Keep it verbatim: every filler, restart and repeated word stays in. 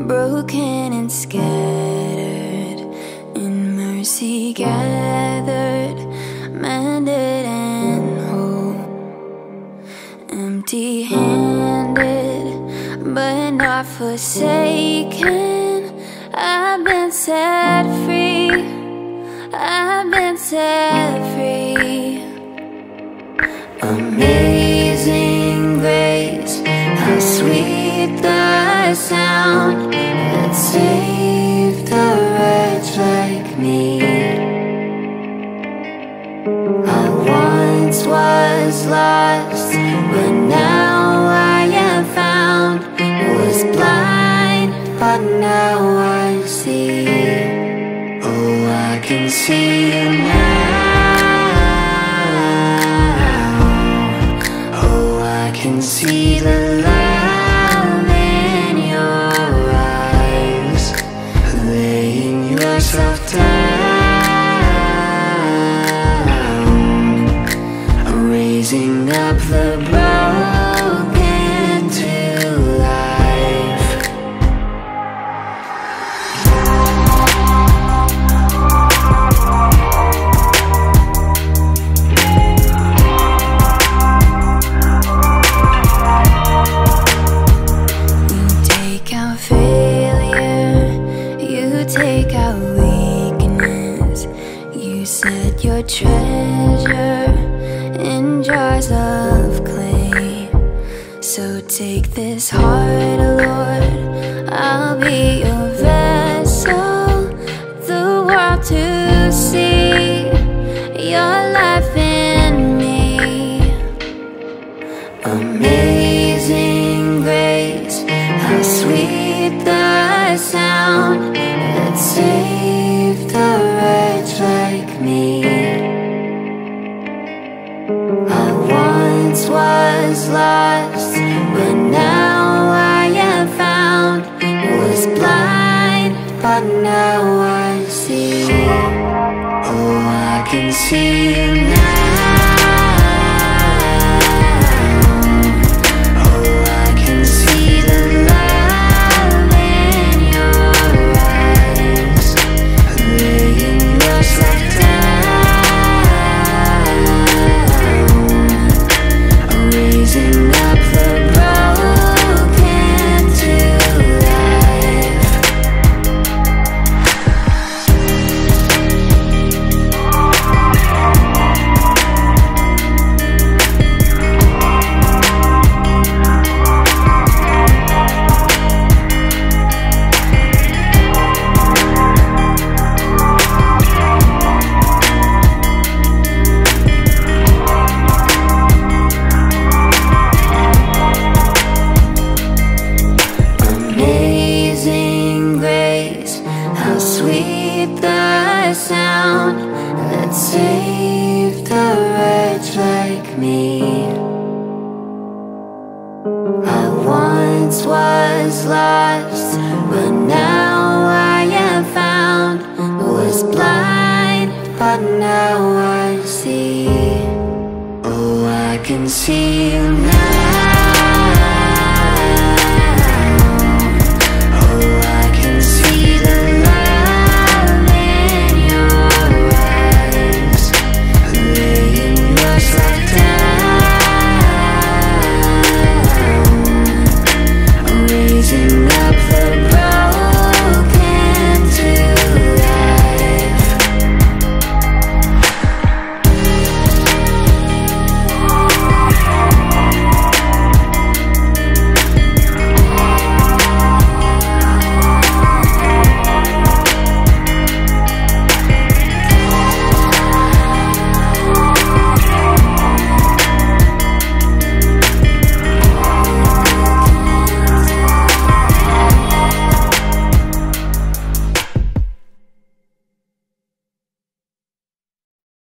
broken and scattered, in mercy gathered, mended and whole, empty-handed but not forsaken. I've been set free, I've been set free. Amazing grace, how sweet the sound that saved a wretch like me. I once was lost, but now I am found. Was blind, but now I see. Oh, I can see you now. Oh, I can see the love in your eyes, laying yourself down, raising up the broken to life. You take out failure, you take out weakness. You set your treasure in jars of clay. So take this heart, Lord, I'll be your vessel, the world to see your life in me. Amazing grace, how sweet the sound that saved a wretch like me. I once was lost, but now I am found. Was blind, but now I see. Oh, I can see you now. Oh, I can see the love in your eyes, laying yourself down, raising up the broken to life. Amazing grace, how sweet the sound that saved a wretch like me. I once was lost, but now I am found. Was blind, but now I see. Oh, I can see you now.